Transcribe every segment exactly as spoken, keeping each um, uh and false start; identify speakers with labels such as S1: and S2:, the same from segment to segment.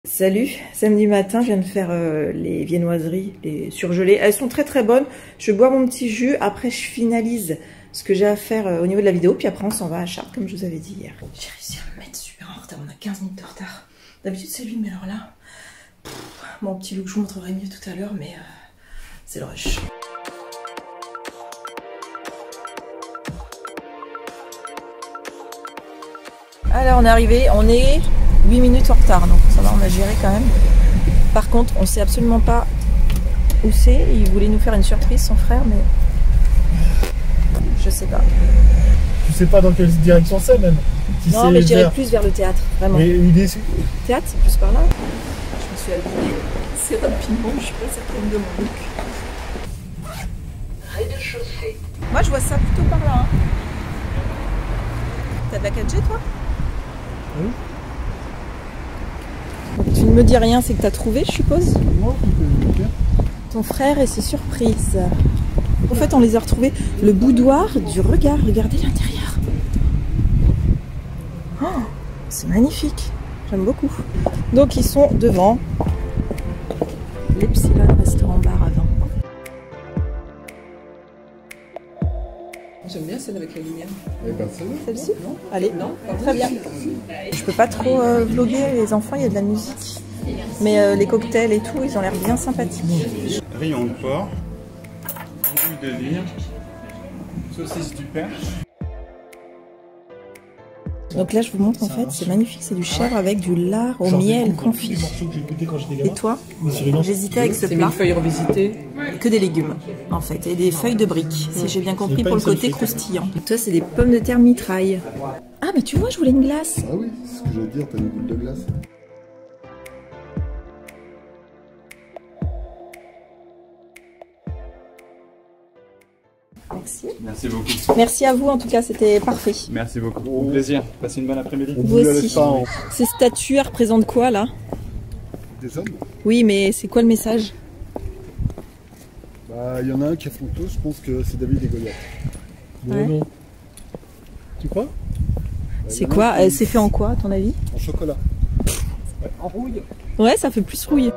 S1: Salut, samedi matin, je viens de faire euh, les viennoiseries, les surgelées. Elles sont très très bonnes. Je bois mon petit jus, après je finalise ce que j'ai à faire euh, au niveau de la vidéo, puis après on s'en va à Chartres, comme je vous avais dit hier. J'ai réussi à me mettre super en retard, on a quinze minutes de retard. D'habitude c'est lui, mais alors là, pff, mon petit look, je vous montrerai mieux tout à l'heure, mais euh, c'est le rush. Alors on est arrivé, on est huit minutes en retard, donc ça va, on a géré quand même. Par contre, on sait absolument pas où c'est. Il voulait nous faire une surprise, son frère, mais je sais pas.
S2: Tu sais pas dans quelle direction c'est même si
S1: non, mais je dirais
S2: vers...
S1: plus vers le théâtre, vraiment.
S2: Mais l'idée c'est...
S1: Théâtre, c'est plus par là. Je me suis habillée assez rapidement, je suis pas certaine de mon look. Rez-de-chaussée. Moi, je vois ça plutôt par là. Hein. T'as de la quatre G, toi?
S2: Oui.
S1: Donc, tu ne me dis rien, c'est que t'as trouvé, je suppose?
S2: Moi, je
S1: ton frère et ses surprises. En fait, on les a retrouvés. Le boudoir du regard. Regardez l'intérieur. Oh, c'est magnifique. J'aime beaucoup. Donc, ils sont devant l'Epsilon Restaurant Bar à vin.
S3: J'aime bien celle avec la lumière.
S1: Celle-ci? Allez, non, très bien. Je peux pas trop euh, vlogger les enfants, il y a de la musique. Mais euh, les cocktails et tout, ils ont l'air bien sympathiques.
S4: Rayon de porc, huile de lyre, saucisse du perche.
S1: Donc là, je vous montre en fait, c'est magnifique, c'est du chèvre avec du lard au miel confit. Et toi? J'hésitais avec ce
S3: C'est
S1: plat.
S3: mille feuilles revisitées.
S1: Que des légumes, en fait, et des feuilles de briques, si j'ai bien compris, pour le côté croustillant. Et toi, c'est des pommes de terre mitraille. Ah, mais tu vois, je voulais une glace.
S5: Ah oui, c'est ce que j'allais dire, t'as une boule de glace.
S1: Merci.
S4: Merci beaucoup.
S1: Merci à vous, en tout cas, c'était parfait.
S4: Merci beaucoup. Au plaisir. Passez une bonne après-midi.
S1: Vous aussi. Ces statues, elles représentent quoi, là?
S5: Des hommes?
S1: Oui, mais c'est quoi le message?
S5: Bah, il y en a un qui a photo, je pense que c'est David et Goliath.
S1: Ouais.
S2: Non, non. Tu crois?
S1: C'est quoi? euh, C'est fait en quoi, à ton avis?
S5: En chocolat.
S3: En rouille.
S1: Ouais, ça fait plus rouille.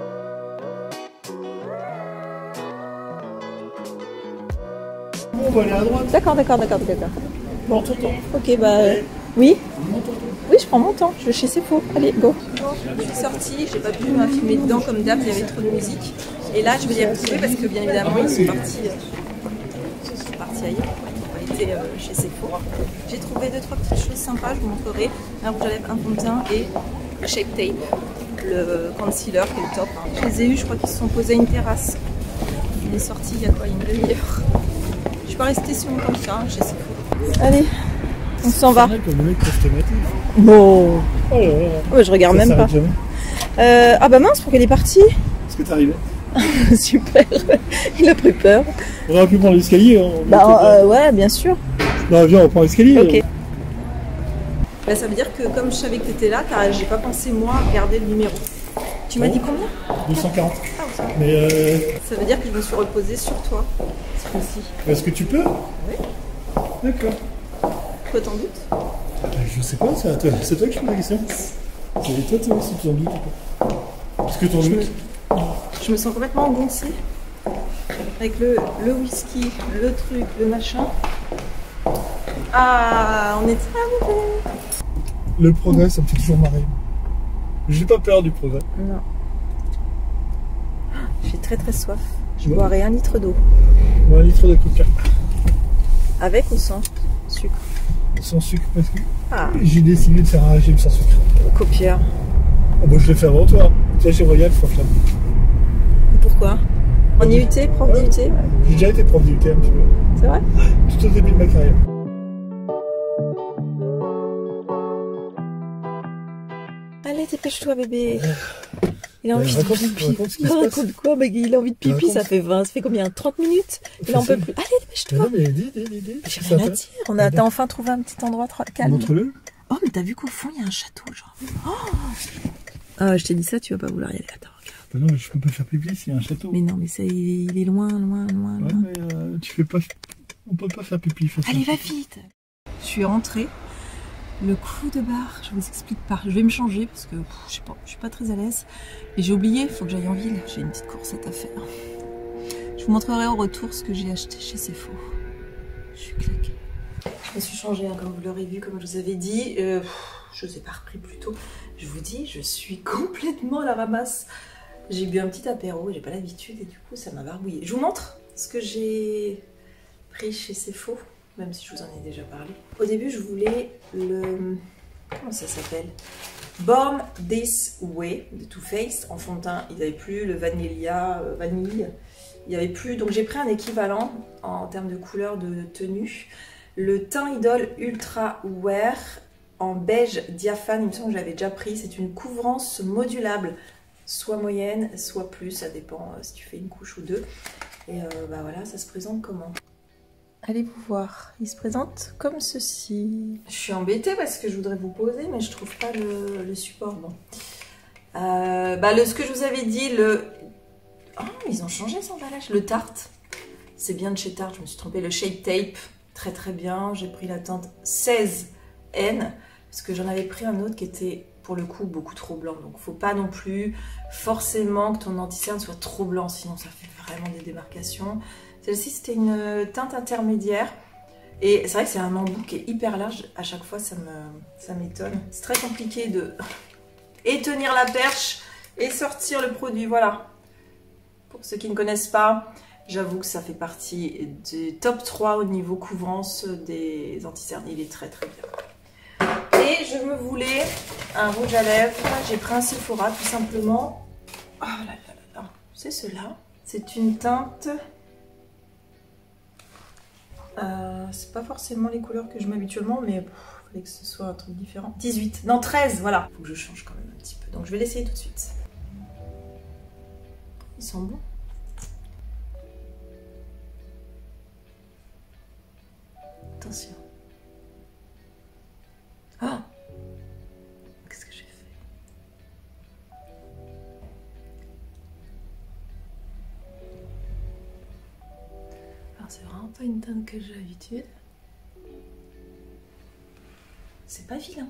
S2: Bon, on va aller à droite.
S1: D'accord, d'accord, d'accord, d'accord.
S2: Bon, t'entends.
S1: Ok, bah... euh, oui. Oui, je prends mon temps, je vais chez Sephora. Allez, go. Je suis sortie, j'ai pas pu m'infilmer dedans comme d'hab, il y avait trop de musique. Et là, je vais les retrouver parce que bien évidemment, ils sont partis, euh, ils sont partis ailleurs. Ils n'ont pas été euh, chez Sephora. J'ai trouvé deux, trois petites choses sympas, je vous montrerai. Un rouge à lèvres, un fond de teint et Shape Tape, le concealer qui est le top. Hein. Je les ai eus, je crois qu'ils se sont posés à une terrasse. Il est sorti il y a quoi, une demi-heure. Je suis pas restée si longtemps que ça, hein, chez Sephora. Allez. On s'en va.
S2: Comme le mec customatique.
S1: Bon.
S2: Oh là là.
S1: Ouais, je regarde
S2: Ça
S1: même pas.
S2: s'arrête jamais.
S1: Euh, ah bah mince, pour qu'elle est partie.
S2: Est-ce que t'es arrivé?
S1: Super. Il a pris peur.
S2: On aurait pu prendre l'escalier. Hein.
S1: Bah euh, ouais, bien sûr.
S2: Non, viens, on prend l'escalier.
S1: Ok. Bah, ça veut dire que comme je savais que t'étais là, j'ai pas pensé moi à regarder le numéro. Tu m'as
S2: Bon.
S1: dit combien?
S2: deux cent quarante.
S1: Ah, ça.
S2: Mais euh,
S1: Ça veut dire que je me suis reposée sur toi. Ce coup-ci.
S2: est-ce que tu peux?
S1: Oui.
S2: D'accord.
S1: Toi t'en doutes?
S2: Euh, Je sais pas, c'est à toi, c'est toi qui poses la question. C'est toi, toi aussi, tu en doutes ou pas? Parce que ton
S1: Je me,
S2: doute.
S1: je me sens complètement engoncée. Avec le, le whisky, le truc, le machin. Ah, on est arrivé.
S2: Le progrès, ça me fait toujours marrer. J'ai pas peur du progrès.
S1: Non. J'ai très très soif. Je
S2: Ouais.
S1: boirai un litre d'eau.
S2: Bon, un litre de coca.
S1: Avec ou sans sucre?
S2: Sans sucre, parce que
S1: Ah,
S2: j'ai décidé de faire un régime sans sucre.
S1: copieur.
S2: Ah bah je l'ai fait avant toi. Tu vois, chez Royal, faut faire.
S1: Pourquoi? En I U T, prof d'I U T?
S2: J'ai déjà été prof d'I U T un petit peu.
S1: C'est vrai?
S2: Tout au début de ma carrière.
S1: Allez, dépêche-toi bébé. Il a envie
S2: raconte-
S1: de pipi.
S2: raconte ce qui se
S1: Non,
S2: passe.
S1: raconte quoi? Bah, il a envie de pipi,
S2: Raconte.
S1: ça fait vingt, ça fait combien? trente minutes? Il en peut plus. Allez,
S2: Mais
S1: dépêche-toi.
S2: non, mais dis, dis, dis, dis.
S1: J'ai
S2: Ça
S1: rien à
S2: fait-
S1: dire. On a, t'as enfin trouvé un petit endroit tra- calme.
S2: Montre-le.
S1: Oh, mais t'as vu qu'au fond, il y a un château, genre. Oh ah, je t'ai dit ça, tu vas pas vouloir y aller. Attends, regarde.
S2: Bah non, mais je peux pas faire pipi s'il y a un château.
S1: Mais non, mais ça, il il est loin, loin, loin,
S2: Ouais,
S1: loin.
S2: mais euh, tu fais pas. On peut pas faire pipi facilement.
S1: Allez, va vite. Je suis rentrée. le coup de barre, je vous explique pas. Je vais me changer parce que pff, je sais pas, je suis pas très à l'aise. Et j'ai oublié, il faut que j'aille en ville. J'ai une petite coursette à faire. Je vous montrerai au retour ce que j'ai acheté chez Sephora. Je suis claquée. Je me suis changée, hein, comme vous l'aurez vu, comme je vous avais dit. Euh, pff, je vous ai pas repris plus tôt. Je vous dis, je suis complètement à la ramasse. J'ai bu un petit apéro, j'ai pas l'habitude et du coup ça m'a barbouillé. Je vous montre ce que j'ai pris chez Sephora, même si je vous en ai déjà parlé. Au début je voulais le... comment ça s'appelle? Born This Way de Too Faced en fond de teint. Il n'y avait plus le Vanilla, euh, vanille. Il n'y avait plus, donc j'ai pris un équivalent en termes de couleur de tenue. Le teint Idol Ultra Wear en beige diaphane, il me semble que je l'avais déjà pris. C'est une couvrance modulable, soit moyenne, soit plus, ça dépend euh, si tu fais une couche ou deux. Et euh, bah voilà, ça se présente comment? Allez vous voir, il se présente comme ceci. Je suis embêtée parce que je voudrais vous poser, mais je trouve pas le, le support. Bon. Euh, bah le, ce que je vous avais dit, le... Oh, ils ont changé son emballage. Le Tarte, c'est bien de chez Tarte, je me suis trompée. Le Shape Tape, très très bien. J'ai pris la teinte seize N, parce que j'en avais pris un autre qui était pour le coup beaucoup trop blanc. Donc faut pas non plus forcément que ton anti-cerne soit trop blanc, sinon ça fait vraiment des démarcations. Celle-ci c'était une teinte intermédiaire. Et c'est vrai que c'est un embout qui est hyper large. À chaque fois ça me, ça m'étonne. C'est très compliqué de et tenir la perche et sortir le produit. Voilà. Pour ceux qui ne connaissent pas, j'avoue que ça fait partie du top trois au niveau couvrance des anti-cernes. Il est très très bien. Et je me voulais un rouge à lèvres. J'ai pris un Sephora tout simplement. Oh là là là là. C'est cela. C'est une teinte... Euh, c'est pas forcément les couleurs que je mets habituellement, mais il fallait que ce soit un truc différent. dix-huit. Non, treize, voilà. Faut que je change quand même un petit peu. Donc je vais l'essayer tout de suite. Ils sont bons. Attention. Ah! Qu'est-ce que j'ai fait? Alors c'est vraiment pas une teinte que j'ai l'habitude. C'est pas vilain.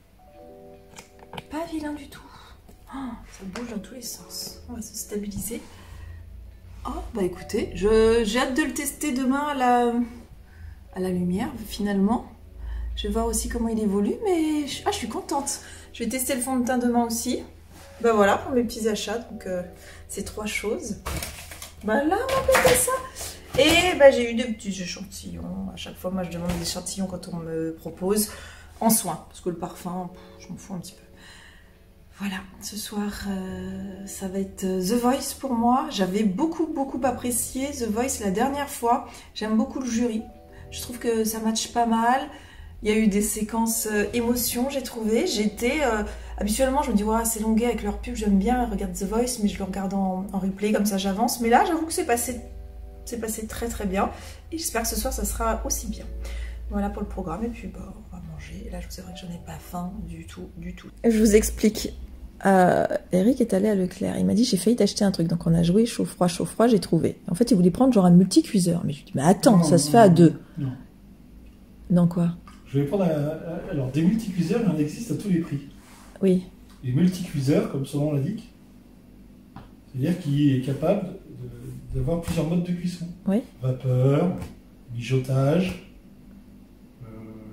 S1: Pas vilain du tout. Oh, ça bouge dans tous les sens. On va se stabiliser. Oh bah écoutez, j'ai hâte de le tester demain à la, à la lumière finalement. Je vais voir aussi comment il évolue, mais je, ah, je suis contente. Je vais tester le fond de teint demain aussi. Bah voilà pour mes petits achats, donc euh, c'est trois choses. Bah là, on va faire ça. Et bah, j'ai eu des petits échantillons. À chaque fois, moi je demande des échantillons quand on me propose en soin, parce que le parfum, pff, je m'en fous un petit peu. Voilà, ce soir, euh, ça va être The Voice pour moi. J'avais beaucoup, beaucoup apprécié The Voice la dernière fois. J'aime beaucoup le jury. Je trouve que ça matche pas mal. Il y a eu des séquences euh, émotions, j'ai trouvé. J'étais... Euh, habituellement, je me dis, ouais, c'est longué avec leur pub, j'aime bien regarder The Voice, mais je le regarde en, en replay, comme ça j'avance. Mais là, j'avoue que c'est passé, c'est passé très, très bien. Et j'espère que ce soir, ça sera aussi bien. Voilà pour le programme. Et puis, bah, on va manger. Et là, je vous avoue que j'en ai pas faim du tout, du tout. Je vous explique. Euh, Eric est allé à Leclerc, il m'a dit j'ai failli t'acheter un truc, donc on a joué chaud froid chaud froid, j'ai trouvé. En fait il voulait prendre genre un multicuiseur, mais je lui dis mais attends, non, ça non, se fait non, à deux.
S2: Non.
S1: Non quoi?
S2: Je vais prendre un, un, alors des multicuiseurs, il en existe à tous les prix.
S1: Oui.
S2: Les multicuiseurs, comme son nom l'indique, c'est-à-dire qu'il est capable d'avoir plusieurs modes de cuisson.
S1: Oui.
S2: Vapeur, mijotage, euh,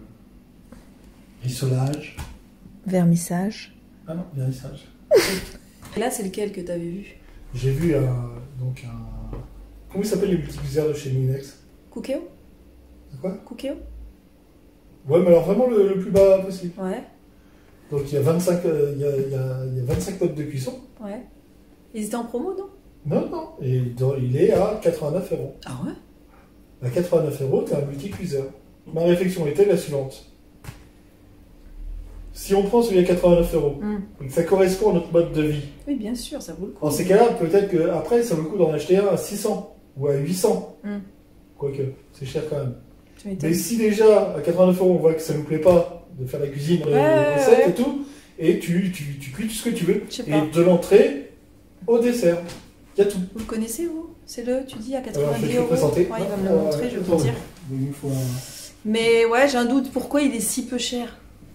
S2: rissolage,
S1: vermissage.
S2: Ah non, vernissage.
S1: Là, c'est lequel que tu avais vu?
S2: J'ai vu un, donc un... Comment il s'appelle les multicuiseurs de chez Minex?
S1: Cookéo?
S2: C'est quoi?
S1: Cookéo?
S2: Ouais, mais alors vraiment le, le plus bas possible.
S1: Ouais.
S2: Donc il y a vingt-cinq, euh, il y a, il y a, il y a vingt-cinq modes de cuisson.
S1: Ouais. Ils étaient en promo, non?
S2: Non, non. Et dans, il est à quatre-vingt-neuf euros.
S1: Ah ouais?
S2: À quatre-vingt-neuf euros, tu as un multicuiseur. Ma réflexion était la suivante. Si on prend celui à quatre-vingt-neuf euros, mm. ça correspond à notre mode de vie.
S1: Oui, bien sûr, ça vaut le coup.
S2: En ces cas-là, peut-être qu'après, ça vaut le coup d'en acheter un à six cents ou à huit cents. Mm. Quoique, c'est cher quand même. Mais si déjà, à quatre-vingt-neuf euros, on voit que ça nous plaît pas de faire la cuisine, ouais, les recettes ouais. et tout, et tu, tu, tu cuis tout ce que tu veux. Et de l'entrée au dessert. Il y a tout.
S1: Vous le connaissez, vous? C'est le, tu dis, à quatre-vingt-dix euros.
S2: Ouais,
S1: il va me le montrer, euh, je vais vous dire.
S2: Il nous faut un...
S1: Mais ouais, j'ai un doute. Pourquoi il est si peu cher?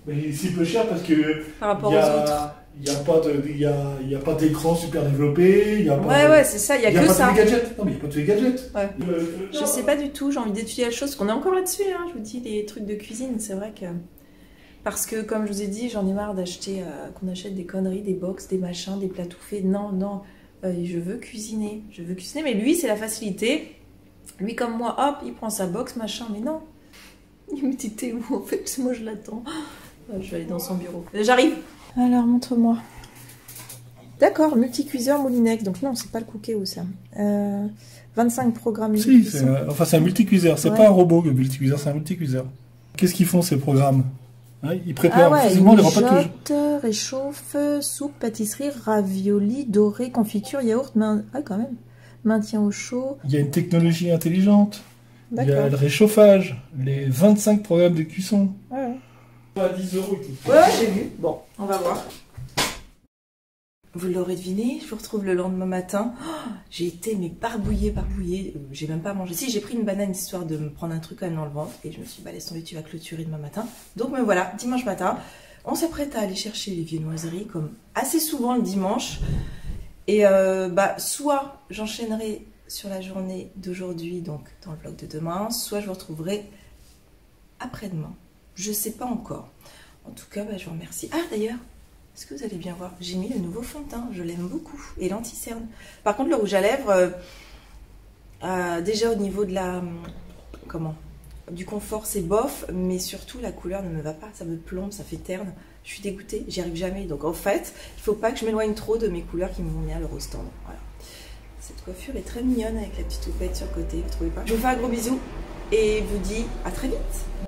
S2: Mais c'est peu cher parce que
S1: par rapport
S2: y a,
S1: aux autres.
S2: Il n'y a pas de, il y a, il y a pas d'écran super développé. Il y a pas
S1: ouais,
S2: de,
S1: ouais, c'est ça. Il y a,
S2: il y a
S1: que
S2: pas
S1: ça.
S2: tous les gadgets. Non, mais il n'y a pas tous les gadgets.
S1: Ouais.
S2: Euh,
S1: Je sais pas du tout. J'ai envie d'étudier la chose. Parce qu'on est encore là-dessus. Hein, je vous dis, les trucs de cuisine, c'est vrai que parce que comme je vous ai dit, j'en ai marre d'acheter, euh, qu'on achète des conneries, des box, des machins, des plats tout faits. Non, non. Euh, je veux cuisiner. Je veux cuisiner. Mais lui, c'est la facilité. Lui, comme moi, hop, il prend sa box, machin. Mais non. Il me dit, t'es où en fait? Moi, je l'attends. Je vais aller dans son bureau. J'arrive. Alors, montre-moi. D'accord, multicuiseur Moulinex. Donc non, c'est pas le Cookéo ça. Euh, vingt-cinq programmes.
S2: Si, c'est euh, enfin c'est un multicuiseur. C'est ouais. pas un robot le multicuiseur, c'est un multicuiseur. Qu'est-ce qu'ils font ces programmes? Hein, ils préparent
S1: ah ouais,
S2: physiquement les repas de
S1: tous réchauffe, soupe, pâtisserie, ravioli, doré, confiture, yaourt, main... ah quand même. Maintien au chaud.
S2: Il y a une technologie intelligente. Il y a le réchauffage, les vingt-cinq programmes de cuisson.
S1: Ouais.
S2: À dix euros et tout.
S1: Ouais, j'ai vu. Bon, on va voir. Vous l'aurez deviné, je vous retrouve le lendemain matin. Oh, j'ai été mais barbouillée, barbouillée. Euh, j'ai même pas mangé. Si, j'ai pris une banane histoire de me prendre un truc quand même dans le ventre. Et je me suis dit, bah laisse tomber, tu vas clôturer demain matin. Donc me voilà, dimanche matin. On s'apprête à aller chercher les viennoiseries, comme assez souvent le dimanche. Et euh, bah, soit j'enchaînerai sur la journée d'aujourd'hui, donc dans le vlog de demain, soit je vous retrouverai après-demain. Je sais pas encore. En tout cas, bah, je vous remercie. Ah d'ailleurs, est-ce que vous allez bien voir? J'ai mis le nouveau fond de teint, je l'aime beaucoup. Et l'anti-cerne. Par contre, le rouge à lèvres, euh, euh, déjà au niveau de la... Comment du confort, c'est bof, mais surtout la couleur ne me va pas. Ça me plombe, ça fait terne. Je suis dégoûtée, j'y arrive jamais. Donc en fait, il ne faut pas que je m'éloigne trop de mes couleurs qui me vont bien le rose tendre. Voilà. Cette coiffure est très mignonne avec la petite houppette sur le côté, vous trouvez pas? Je vous fais un gros bisou et vous dis à très vite.